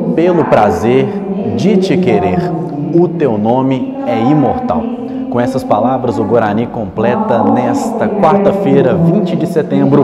pelo prazer de te querer, o teu nome é imortal. Com essas palavras, o Guarani completa nesta quarta-feira, 20 de setembro,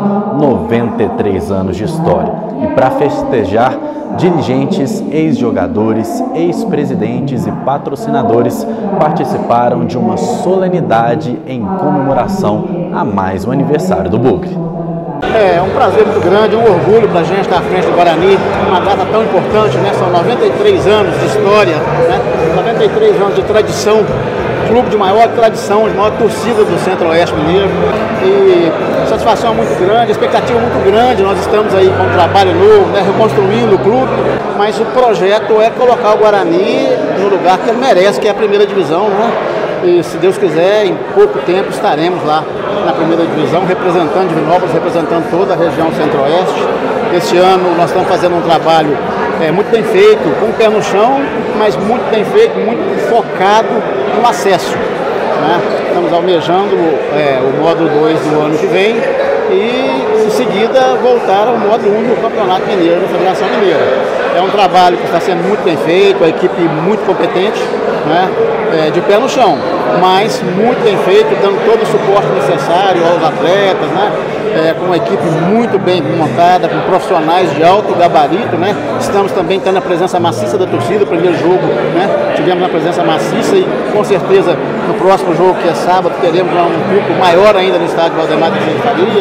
93 anos de história. E para festejar, dirigentes, ex-jogadores, ex-presidentes e patrocinadores participaram de uma solenidade em comemoração a mais um aniversário do Bugre. É um prazer muito grande, um orgulho para a gente estar à frente do Guarani, uma data tão importante, né? São 93 anos de história, né? 93 anos de tradição, clube de maior tradição, de maior torcida do Centro-Oeste Mineiro. E a satisfação é muito grande, a expectativa é muito grande. Nós estamos aí com um trabalho novo, né? Reconstruindo o clube, mas o projeto é colocar o Guarani no lugar que ele merece, que é a primeira divisão, né? E se Deus quiser, em pouco tempo estaremos lá na primeira divisão, representando Divinópolis, representando toda a região centro-oeste. Este ano nós estamos fazendo um trabalho muito bem feito, com o pé no chão, mas muito bem feito, muito focado no acesso, né? Estamos almejando o módulo 2 do ano que vem e, em seguida, voltar ao módulo 1 do Campeonato Mineiro, da Federação Mineira. É um trabalho que está sendo muito bem feito, a equipe muito competente, né? De pé no chão, mas muito bem feito, dando todo o suporte necessário aos atletas, né? Com uma equipe muito bem montada, com profissionais de alto gabarito, né? Estamos também tendo a presença maciça da torcida. O primeiro jogo, né? Tivemos a presença maciça e com certeza no próximo jogo, que é sábado, teremos um público maior ainda no estádio Valdemar de Faria.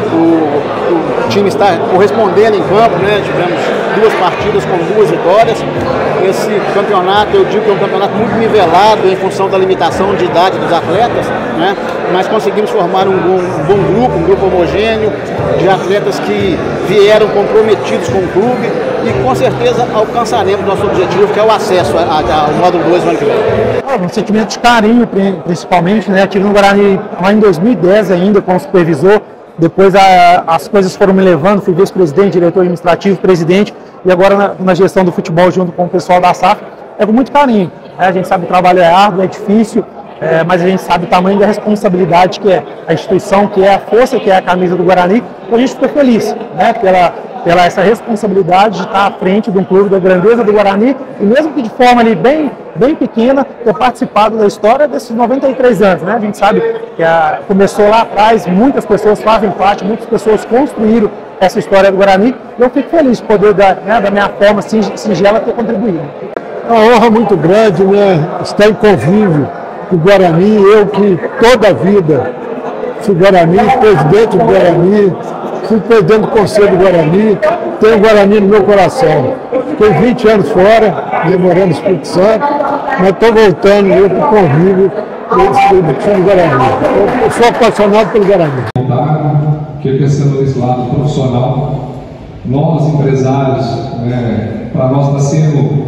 O time está correspondendo em campo, né? Tivemos 2 partidas com 2 vitórias. Esse campeonato, eu digo que é um campeonato muito nivelado em função da limitação de idade dos atletas, né? Mas conseguimos formar um bom grupo, um grupo homogêneo de atletas que vieram comprometidos com o clube e com certeza alcançaremos nosso objetivo, que é o acesso ao módulo 2 do ano que vem. Um sentimento de carinho, principalmente, né? Tive no Guarani lá em 2010 ainda como supervisor. Depois as coisas foram me levando, fui vice-presidente, diretor administrativo, presidente, e agora na gestão do futebol junto com o pessoal da SAF, é com muito carinho. A gente sabe que o trabalho é árduo, é difícil, mas a gente sabe o tamanho da responsabilidade que é a instituição, que é a força, que é a camisa do Guarani. Então a gente fica feliz, né, pela essa responsabilidade de estar à frente de um clube da grandeza do Guarani, e mesmo que de forma ali bem pequena, ter participado da história desses 93 anos, né? A gente sabe que começou lá atrás, muitas pessoas fazem parte, muitas pessoas construíram essa história do Guarani, e eu fico feliz de poder, da minha forma singela, ter contribuído. É uma honra muito grande, né? Estar em convívio com o Guarani, eu que toda a vida fui Guarani, presidente do Guarani, fui presidente do Conselho do Guarani, tenho o Guarani no meu coração. Fiquei 20 anos fora, morando no Espírito Santo, mas estou voltando para o convívio do time do Guarani. Eu sou apaixonado pelo Guarani. Que pensando nesse lado profissional, nós empresários, para nós está sendo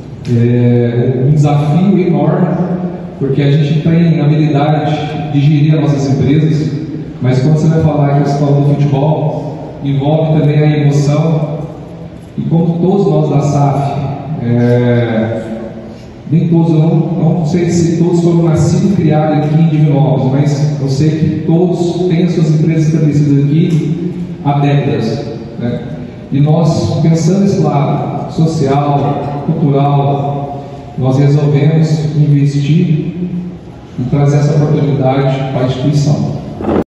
um desafio enorme, porque a gente tem habilidade de gerir as nossas empresas, mas quando você vai falar a questão do futebol, envolve também a emoção, e como todos nós da SAF, nem todos, eu não sei se todos foram nascidos e criados aqui em Divinópolis, mas eu sei que todos têm as suas empresas estabelecidas aqui há décadas, né? E nós, pensando nesse lado social, cultural, nós resolvemos investir e trazer essa oportunidade para a instituição.